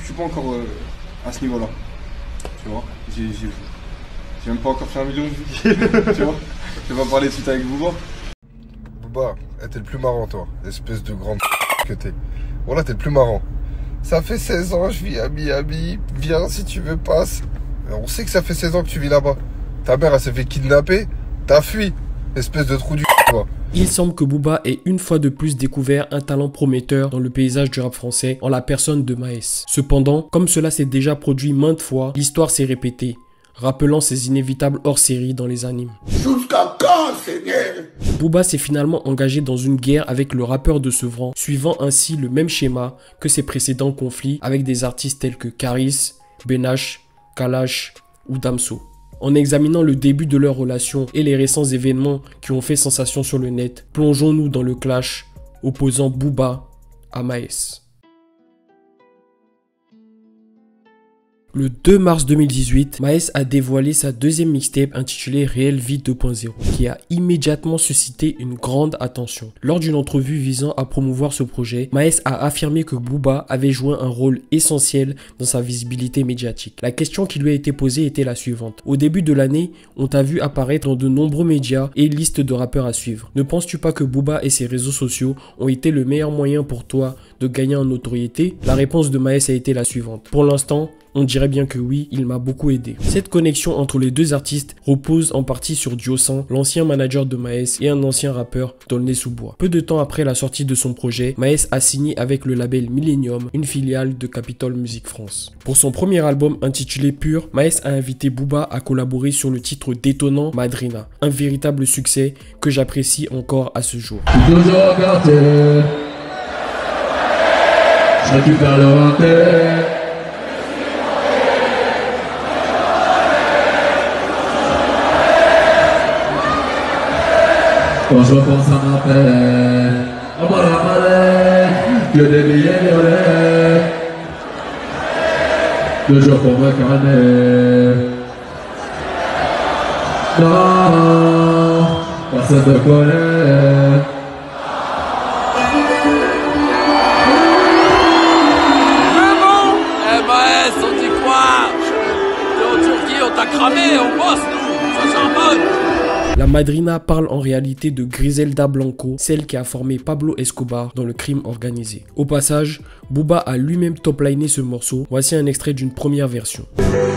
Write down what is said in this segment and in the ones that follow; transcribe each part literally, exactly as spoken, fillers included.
je suis pas encore euh, à ce niveau-là. Tu vois, j'ai même pas encore fait un million de vues. Tu vois, je vais pas parler de suite avec Booba. Booba, eh, t'es le plus marrant toi, espèce de grande que t'es. Voilà, t'es le plus marrant. Ça fait seize ans, je vis à Miami. Viens si tu veux, passe. On sait que ça fait seize ans que tu vis là-bas. Ta mère, elle s'est fait kidnapper. T'as fui. Espèce de trou du toi. Il semble que Booba ait une fois de plus découvert un talent prometteur dans le paysage du rap français en la personne de Maes. Cependant, comme cela s'est déjà produit maintes fois, l'histoire s'est répétée, rappelant ses inévitables hors-série dans les animes. Jusqu'à quand, Seigneur? Booba s'est finalement engagé dans une guerre avec le rappeur de Sevran, suivant ainsi le même schéma que ses précédents conflits avec des artistes tels que Karis, Benache, Kalash ou Damso. En examinant le début de leur relation et les récents événements qui ont fait sensation sur le net, plongeons-nous dans le clash opposant Booba à Maes. Le deux mars deux mille dix-huit, Maes a dévoilé sa deuxième mixtape intitulée Réelle Vie deux point zéro, qui a immédiatement suscité une grande attention. Lors d'une entrevue visant à promouvoir ce projet, Maes a affirmé que Booba avait joué un rôle essentiel dans sa visibilité médiatique. La question qui lui a été posée était la suivante. Au début de l'année, on t'a vu apparaître dans de nombreux médias et listes de rappeurs à suivre. Ne penses-tu pas que Booba et ses réseaux sociaux ont été le meilleur moyen pour toi de gagner en notoriété? La réponse de Maes a été la suivante. Pour l'instant, on dirait bien que oui, il m'a beaucoup aidé. Cette connexion entre les deux artistes repose en partie sur Diosan, l'ancien manager de Maes et un ancien rappeur d'Aulnay-sous-Bois. Peu de temps après la sortie de son projet, Maes a signé avec le label Millennium, une filiale de Capitol Music France. Pour son premier album intitulé Pur, Maes a invité Booba à collaborer sur le titre détonnant Madrina, un véritable succès que j'apprécie encore à ce jour. Toujours gâté, je récupère le raté. Quand je pense à ma peine, on m'a rappelé que des billets violets, deux jours pour me calmer. Non, personne ne connaît. C'est bon? Eh ben, on dit quoi? T'es en Turquie, on t'a cramé, on bosse nous, ça sent bon. La Madrina parle en réalité de Griselda Blanco, celle qui a formé Pablo Escobar dans le crime organisé. Au passage, Booba a lui-même top-liné ce morceau. Voici un extrait d'une première version.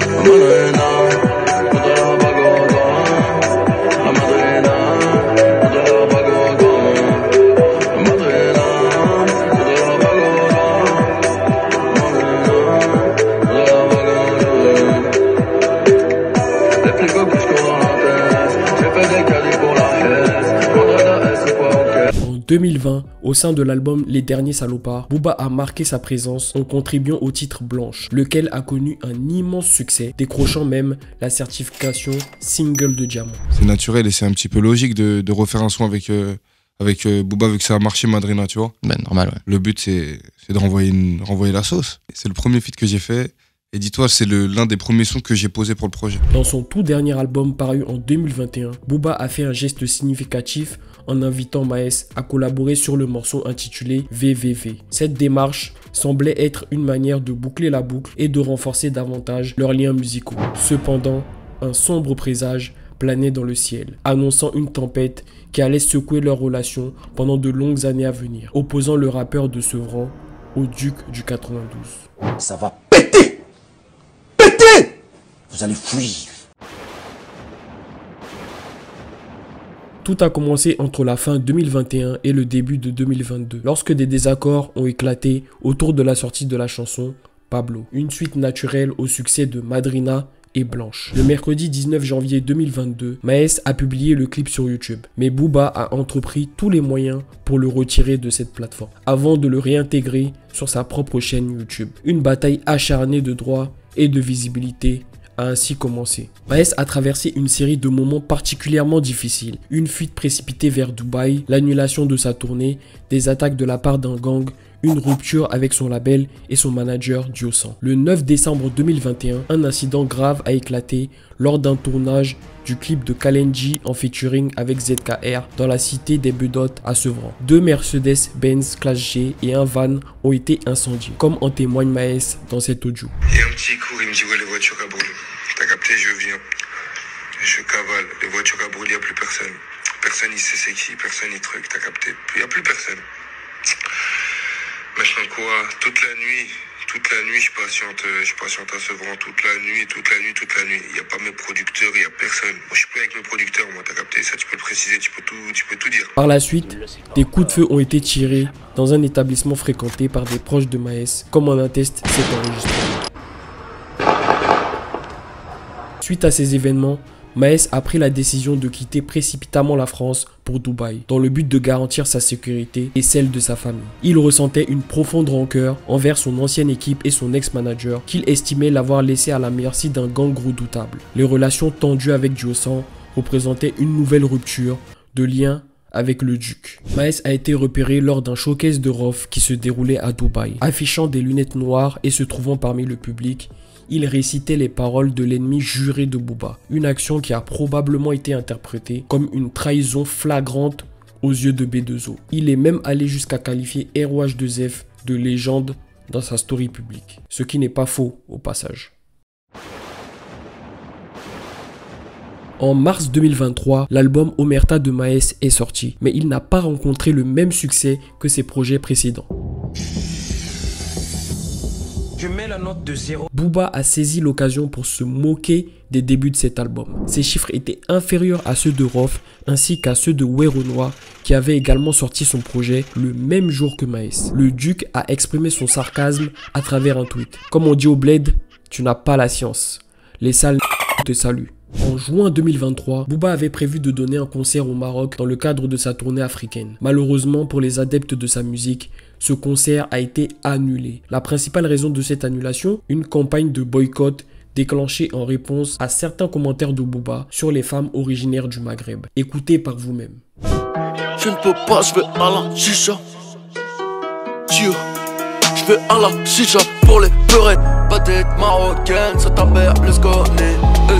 En deux mille vingt, au sein de l'album Les Derniers Salopards, Booba a marqué sa présence en contribuant au titre Blanche, lequel a connu un immense succès, décrochant même la certification single de diamant. C'est naturel et c'est un petit peu logique de, de refaire un son avec, euh, avec euh, Booba vu que ça a marché Madrina, tu vois. Ben normal, ouais. Le but c'est de renvoyer, une, renvoyer la sauce. C'est le premier feat que j'ai fait. Et dis-toi, c'est l'un des premiers sons que j'ai posé pour le projet. Dans son tout dernier album paru en deux mille vingt et un, Booba a fait un geste significatif en invitant Maes à collaborer sur le morceau intitulé V V V. Cette démarche semblait être une manière de boucler la boucle et de renforcer davantage leurs liens musicaux. Cependant, un sombre présage planait dans le ciel, annonçant une tempête qui allait secouer leur relation pendant de longues années à venir, opposant le rappeur de Sevran au duc du quatre-vingt-douze. Ça va péter! Péter! Vous allez fuir. Tout a commencé entre la fin deux mille vingt et un et le début de deux mille vingt-deux, lorsque des désaccords ont éclaté autour de la sortie de la chanson Pablo, une suite naturelle au succès de Madrina et Blanche. Le mercredi dix-neuf janvier deux mille vingt-deux, Maes a publié le clip sur YouTube, mais Booba a entrepris tous les moyens pour le retirer de cette plateforme, avant de le réintégrer sur sa propre chaîne YouTube. Une bataille acharnée de droits et de visibilité a ainsi commencé. Maes a traversé une série de moments particulièrement difficiles. Une fuite précipitée vers Dubaï, l'annulation de sa tournée, des attaques de la part d'un gang, une rupture avec son label et son manager Diosan. Le neuf décembre deux mille vingt et un, un incident grave a éclaté lors d'un tournage du clip de Kalenji en featuring avec Z K R dans la cité des Bedottes à Sevran. Deux Mercedes-Benz Classe G et un van ont été incendiés, comme en témoigne Maes dans cet audio. Et un petit coup, il me dit ouais, les voitures à brûler. T'as capté, je viens. Je cavale, les voitures à brûler, il n'y a plus personne. Personne il sait c'est qui, personne il truc, t'as capté. Il n'y a plus personne. Maintenant quoi, toute la nuit, toute la nuit je patiente, je patiente à Sevran, toute la nuit, toute la nuit, toute la nuit. Il n'y a pas mes producteurs, il n'y a personne. Moi je suis pas avec mes producteurs, moi t'as capté, ça tu peux le préciser, tu peux tout, tu peux tout dire. Par la suite, des coups de feu ont été tirés dans un établissement fréquenté par des proches de Maes, comme en atteste cet enregistrement. Suite à ces événements, Maes a pris la décision de quitter précipitamment la France pour Dubaï, dans le but de garantir sa sécurité et celle de sa famille. Il ressentait une profonde rancœur envers son ancienne équipe et son ex-manager, qu'il estimait l'avoir laissé à la merci d'un gang redoutable. Les relations tendues avec Diosan représentaient une nouvelle rupture de lien avec le duc. Maes a été repéré lors d'un showcase de Rof qui se déroulait à Dubaï. Affichant des lunettes noires et se trouvant parmi le public, il récitait les paroles de l'ennemi juré de Booba, une action qui a probablement été interprétée comme une trahison flagrante aux yeux de B deux O. Il est même allé jusqu'à qualifier R O H deux F de légende dans sa story publique, ce qui n'est pas faux au passage. En mars deux mille vingt-trois, l'album Omerta de Maes est sorti, mais il n'a pas rencontré le même succès que ses projets précédents. Je mets la note de zéro. Booba a saisi l'occasion pour se moquer des débuts de cet album. Ses chiffres étaient inférieurs à ceux de Rof ainsi qu'à ceux de Werenoi qui avait également sorti son projet le même jour que Maes. Le Duc a exprimé son sarcasme à travers un tweet. Comme on dit au bled, tu n'as pas la science. Les sales te saluent. En juin deux mille vingt-trois, Booba avait prévu de donner un concert au Maroc dans le cadre de sa tournée africaine. Malheureusement pour les adeptes de sa musique, ce concert a été annulé. La principale raison de cette annulation, une campagne de boycott déclenchée en réponse à certains commentaires de Booba sur les femmes originaires du Maghreb. Écoutez par vous-même. Je ne peux pas, je vais à la chicha. Dieu, je vais à la chicha pour les peurettes. Peut-être marocaine, ça t'appelle le scorné.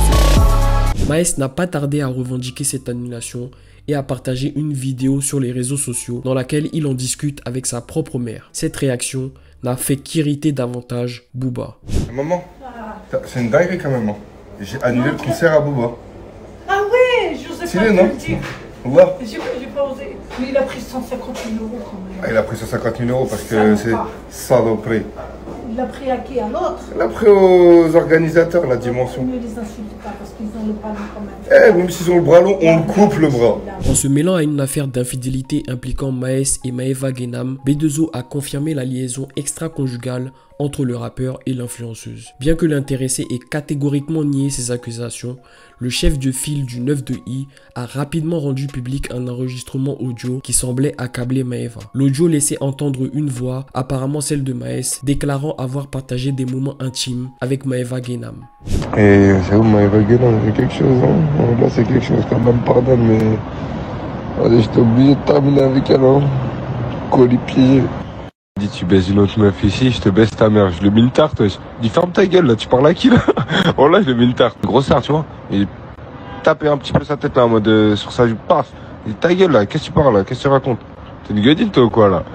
Maes n'a pas tardé à revendiquer cette annulation et à partager une vidéo sur les réseaux sociaux dans laquelle il en discute avec sa propre mère. Cette réaction n'a fait qu'irriter davantage Booba. Maman, c'est une dinguerie quand même. Hein. J'ai annulé le concert à Booba. Ah ouais, je sais pas non te le dire. Ouais. J'ai pas osé. Mais il a pris cent cinquante mille euros quand même. Ah, il a pris cent cinquante mille euros parce que c'est saloperie. Il l'a pris à qui? À l'autre? Il l'a pris aux organisateurs, la dimension. Ne les insulte pas parce qu'ils ont le bras long quand même. Eh, même s'ils ont le bras long, on coupe le bras. En se mêlant à une affaire d'infidélité impliquant Maes et Maeva Guénam, B deux O a confirmé la liaison extra-conjugale entre le rappeur et l'influenceuse. Bien que l'intéressé ait catégoriquement nié ces accusations, le chef de file du neuf de I a rapidement rendu public un enregistrement audio qui semblait accabler Maeva. L'audio laissait entendre une voix, apparemment celle de Maes, déclarant avoir partagé des moments intimes avec Maeva Guénam. Et c'est où Maeva Guénam, c'est quelque chose, hein. Là c'est quelque chose quand même, pardonne, mais... Allez, j'étais obligé de terminer avec elle, hein. Colis piégé. Dis tu baises une autre meuf ici, je te baisse ta mère, je lui mets une tarte, wesh. Dis ferme ta gueule là, tu parles à qui là? Oh là je lui mets une tarte, grosse tarte tu vois. Et taper un petit peu sa tête là en mode euh, sur sa jupe, paf. Et ta gueule là, qu'est-ce que tu parles là, qu'est-ce que tu racontes? T'es une gueudine toi ou quoi là?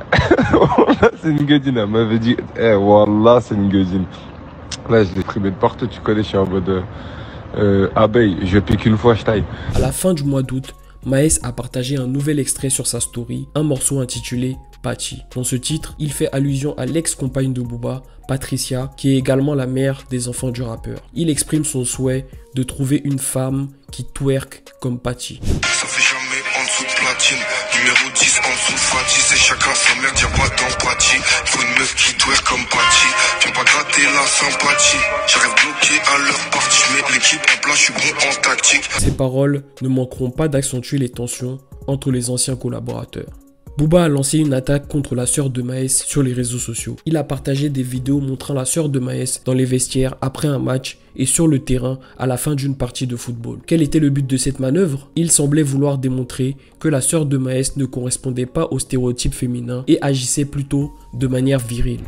Oh là c'est une gueudine, elle m'avait dit, eh wallah c'est une gueudine. Là je l'ai primé de partout, tu connais, je suis en mode euh, euh, abeille, je pique une fois, je taille. À la fin du mois d'août, Maes a partagé un nouvel extrait sur sa story, un morceau intitulé Pachi. Dans ce titre, il fait allusion à l'ex-compagne de Booba, Patricia, qui est également la mère des enfants du rappeur. Il exprime son souhait de trouver une femme qui twerk comme Pachi. Ça fait jamais en dessous de platine. Numéro dix en dessous de Fati. C'est chacun sa merde, y'a pas d'empathie. Faut une meuf qui twerk comme Pachi. Viens pas gratter la sympathie. J'arrive bloqué à leur partie. J'mets l'équipe en place, j'suis bon en tactique. Ces paroles ne manqueront pas d'accentuer les tensions entre les anciens collaborateurs. Booba a lancé une attaque contre la sœur de Maes sur les réseaux sociaux. Il a partagé des vidéos montrant la sœur de Maes dans les vestiaires après un match et sur le terrain à la fin d'une partie de football. Quel était le but de cette manœuvre? Il semblait vouloir démontrer que la sœur de Maes ne correspondait pas aux stéréotypes féminins et agissait plutôt de manière virile.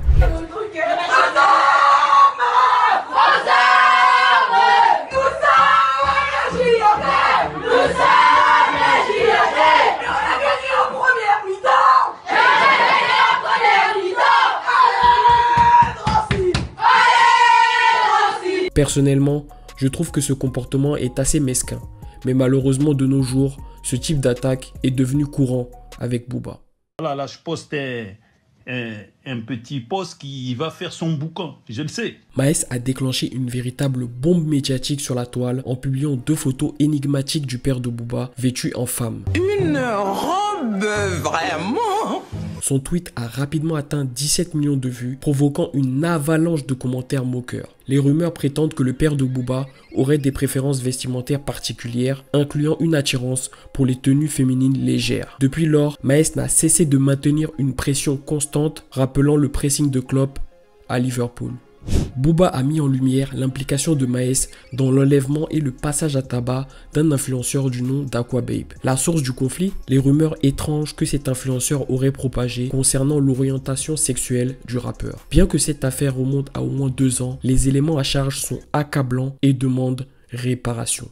Personnellement, je trouve que ce comportement est assez mesquin, mais malheureusement de nos jours, ce type d'attaque est devenu courant avec Booba. Voilà, là je poste un, un petit post qui va faire son boucan, je le sais. Maes a déclenché une véritable bombe médiatique sur la toile en publiant deux photos énigmatiques du père de Booba vêtu en femme. Une robe vraiment. Son tweet a rapidement atteint dix-sept millions de vues, provoquant une avalanche de commentaires moqueurs. Les rumeurs prétendent que le père de Booba aurait des préférences vestimentaires particulières, incluant une attirance pour les tenues féminines légères. Depuis lors, Maes n'a cessé de maintenir une pression constante, rappelant le pressing de Klopp à Liverpool. Booba a mis en lumière l'implication de Maes dans l'enlèvement et le passage à tabac d'un influenceur du nom d'Aquababe. La source du conflit, les rumeurs étranges que cet influenceur aurait propagées concernant l'orientation sexuelle du rappeur. Bien que cette affaire remonte à au moins deux ans, les éléments à charge sont accablants et demandent réparation.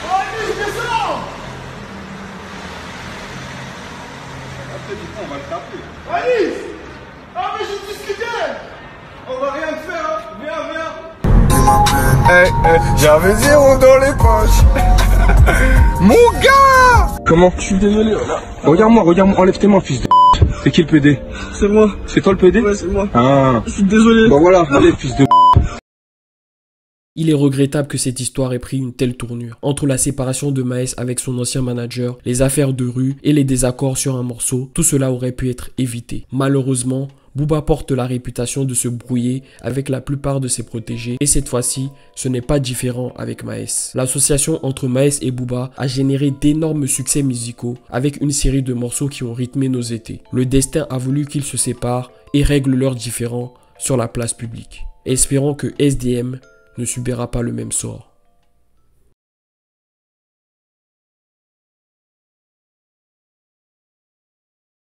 On va le taper. Alice! Ah mais j'ai discuté! On va rien te faire, hein. Viens, viens. Hey, hey, j'avais zéro dans les poches. Mon gars! Comment? Je suis désolé, voilà. Regarde-moi, regarde-moi, enlève tes mains, fils de. C'est qui le P D? C'est moi. C'est toi le P D? Ouais, c'est moi. Ah. Je suis désolé. Bon voilà, allez, fils de. Il est regrettable que cette histoire ait pris une telle tournure. Entre la séparation de Maes avec son ancien manager, les affaires de rue et les désaccords sur un morceau, tout cela aurait pu être évité. Malheureusement, Booba porte la réputation de se brouiller avec la plupart de ses protégés et cette fois-ci, ce n'est pas différent avec Maes. L'association entre Maes et Booba a généré d'énormes succès musicaux avec une série de morceaux qui ont rythmé nos étés. Le destin a voulu qu'ils se séparent et règlent leurs différends sur la place publique. Espérons que S D M ne subira pas le même sort.